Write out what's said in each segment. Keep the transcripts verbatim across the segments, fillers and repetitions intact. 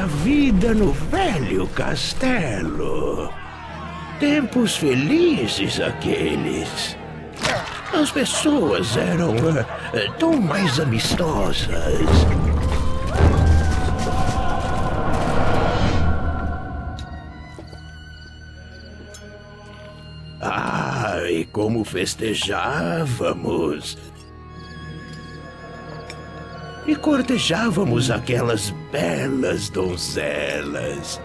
vida no velho castelo. Tempos felizes aqueles. As pessoas eram uh, tão mais amistosas. Ah, e como festejávamos. E cortejávamos aquelas belas donzelas.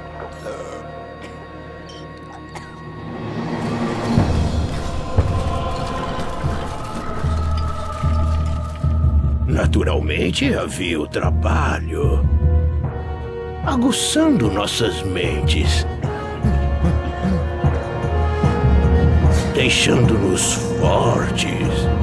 Naturalmente havia o trabalho, aguçando nossas mentes, deixando-nos fortes.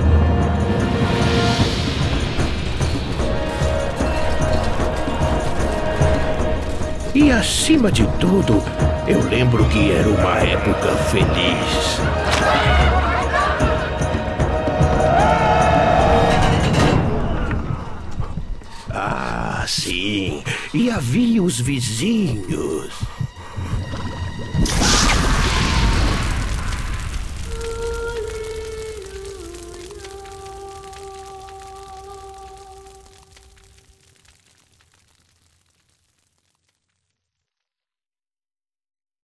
E acima de tudo, eu lembro que era uma época feliz. Ah, sim, e havia os vizinhos.